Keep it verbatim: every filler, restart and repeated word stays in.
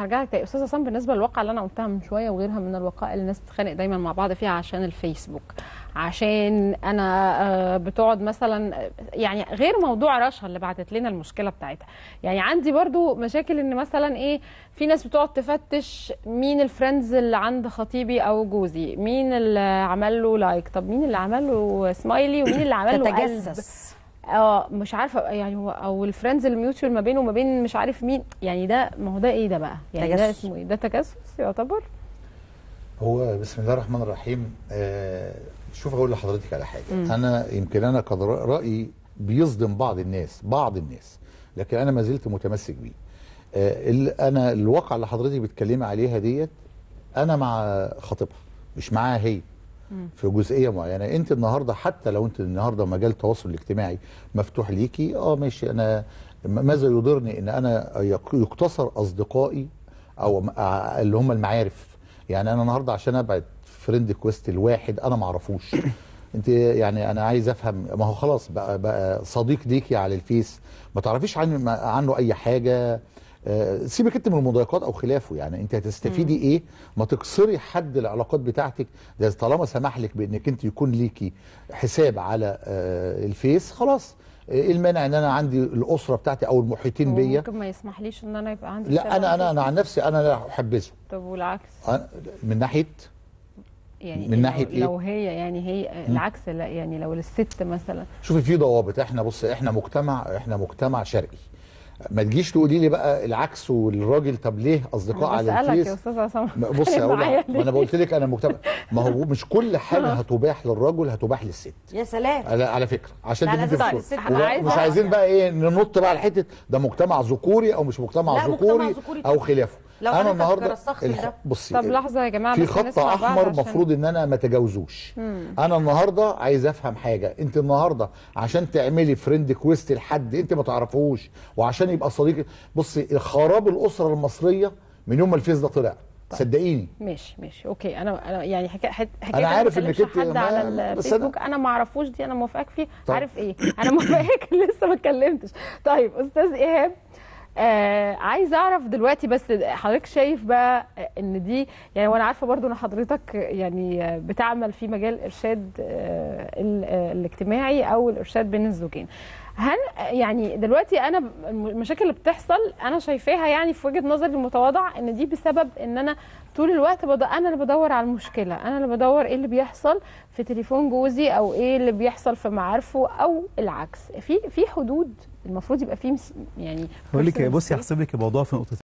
هرجع لك تاني استاذ عصام بالنسبه للواقعه اللي انا قلتها من شويه وغيرها من الوقائع اللي الناس بتتخانق دايما مع بعض فيها عشان الفيسبوك، عشان انا بتقعد مثلا يعني غير موضوع رشا اللي بعتت لنا المشكله بتاعتها. يعني عندي برضو مشاكل ان مثلا ايه، في ناس بتقعد تفتش مين الفريندز اللي عند خطيبي او جوزي، مين اللي عمل له لايك، طب مين اللي عمل له سمايلي ومين اللي عمل له قلب، اه مش عارفه يعني هو او الفريندز الميوتشوال ما بينه وما بين مش عارف مين. يعني ده ما هو ده ايه ده بقى؟ يعني تجسس. ده اسمه ايه؟ ده تجسس يعتبر؟ هو بسم الله الرحمن الرحيم. آه شوف اقول لحضرتك على حاجه. م. انا يمكن انا قد رايي بيصدم بعض الناس بعض الناس لكن انا ما زلت متمسك بيه. آه انا الواقعه اللي حضرتك بتكلمي عليها ديت انا مع خطيبها مش معاها هي في جزئيه معينه. انت النهارده حتى لو انت النهارده مجال التواصل الاجتماعي مفتوح ليكي، اه ماشي، انا ماذا يضرني ان انا يقتصر اصدقائي او اللي هم المعارف. يعني انا النهارده عشان ابعت فريند كويست لواحد انا ما اعرفوش، انت يعني انا عايز افهم، ما هو خلاص بقى بقى صديق ليكي على الفيس ما تعرفيش عنه عنه اي حاجه، سيبك انت من المضايقات او خلافه. يعني انت هتستفيدي ايه؟ ما تكسري حد العلاقات بتاعتك ده. طالما سمح لك بانك انت يكون ليكي حساب على الفيس خلاص، ايه المانع ان انا عندي الاسره بتاعتي او المحيطين بيا؟ ممكن ما يسمحليش ان انا يبقى عندي لا انا انا انا عن نفسي انا لا احبذه. طب والعكس؟ من ناحيه يعني من ناحيه لو, لو هي يعني هي العكس، لا يعني لو للست مثلا. شوفي في ضوابط. احنا بص احنا مجتمع احنا مجتمع شرقي، ما تجيش تقولي لي بقى العكس والراجل طب ليه اصدقاء على الفيس؟ يا استاذ عصام بصي اقول ما انا قلت لك انا مجتمع، ما هو مش كل حاجه هتباح للرجل هتباح للست. يا سلام. على, على فكره عشان تدي مش عايزين بقى ايه ننط بقى على حته ده مجتمع ذكوري او مش مجتمع ذكوري او خلافه. لو انا النهارده بصي طب لحظه يا جماعه، في خط احمر المفروض ان انا ما اتجاوزوش. انا النهارده عايز افهم حاجه، انت النهارده عشان تعملي فريند كويست لحد انت ما تعرفوش وعشان يبقى صديقك، بصي خراب الاسره المصريه من يوم ما الفيس ده طلع. طيب. صدقيني. ماشي ماشي اوكي. انا انا يعني حكايه حكايه انا عارف انك انت حد على الفيسبوك انا ما اعرفوش دي انا موافقاك فيه. عارف ايه؟ انا موافقاك لسه ما اتكلمتش. طيب استاذ ايهاب، آه عايز اعرف دلوقتي بس حضرتك شايف بقى ان دي يعني، وانا عارفه برضو ان حضرتك يعني بتعمل في مجال الارشاد آه الاجتماعي او الارشاد بين الزوجين. هل يعني دلوقتي انا المشاكل اللي بتحصل انا شايفاها يعني في وجهه نظري المتواضعه ان دي بسبب ان انا طول الوقت بد... انا اللي بدور على المشكله، انا اللي بدور ايه اللي بيحصل في تليفون جوزي او ايه اللي بيحصل في معارفه او العكس. في في حدود المفروض يبقى فيه يعني. بقول لك بصي هحسب لك الموضوع في نقطتين.